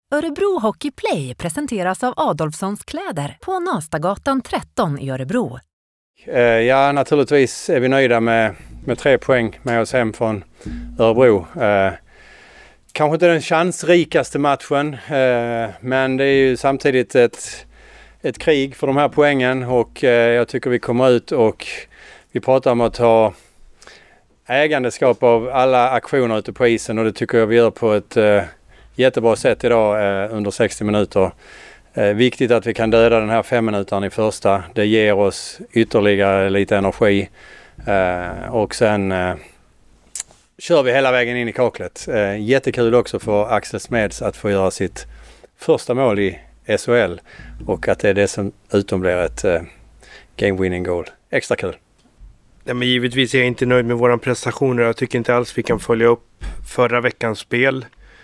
Örebro Hockey Play presenteras av Adolfssons kläder på Nastagatan 13 i Örebro. Ja, naturligtvis är vi nöjda med 3 poäng med oss hem från Örebro. Kanske inte den chansrikaste matchen, men det är ju samtidigt ett krig för de här poängen och jag tycker vi kommer ut och vi pratar om att ha ägandeskap av alla aktioner ute på isen och det tycker jag vi gör på ett jättebra sätt idag under 60 minuter. Viktigt att vi kan döda den här 5 minuterna i första. Det ger oss ytterligare lite energi och sen kör vi hela vägen in i kaklet. Jättekul också för Axel Smeds att få göra sitt första mål i SHL och att det är det som utom blir ett game winning goal. Extra kul. Ja, men givetvis är jag inte nöjd med våran prestationer. Jag tycker inte alls vi kan följa upp förra veckans spel.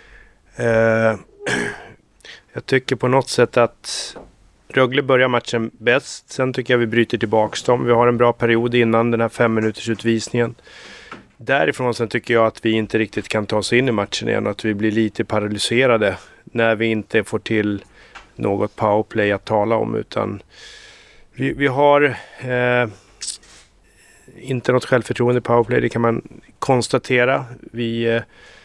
Jag tycker på något sätt att Rögle börjar matchen bäst. Sen tycker jag vi bryter tillbaka dem. Vi har en bra period innan den här 5 minuters utvisningen. Därifrån sen tycker jag att vi inte riktigt kan ta oss in i matchen igen. Att vi blir lite paralyserade när vi inte får till något powerplay att tala om. Utan vi har inte något självförtroende i powerplay. Det kan man konstatera. Vi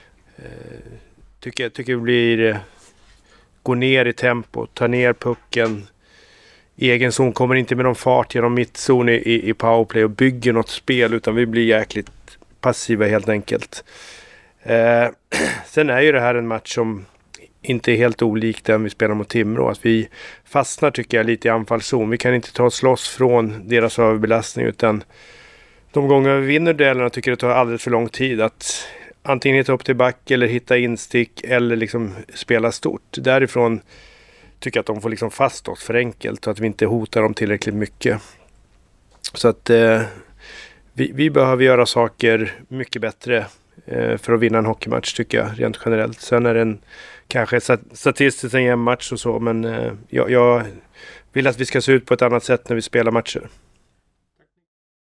tycker vi går ner i tempo, tar ner pucken. Egen zon kommer inte med någon fart genom mittzon i powerplay och bygger något spel utan vi blir jäkligt passiva helt enkelt. Sen är ju det här en match som inte är helt olik den vi spelar mot Timrå. Att vi fastnar tycker jag lite i anfallszon. Vi kan inte ta oss loss från deras överbelastning utan de gånger vi vinner duellerna tycker jag det tar alldeles för lång tid att antingen hitta upp till back eller hitta instick eller liksom spela stort. Därifrån tycker jag att de får liksom fast oss för enkelt och att vi inte hotar dem tillräckligt mycket. Så att vi behöver göra saker mycket bättre för att vinna en hockeymatch tycker jag rent generellt. Sen är det kanske statistiskt en jämn match och så men jag vill att vi ska se ut på ett annat sätt när vi spelar matcher.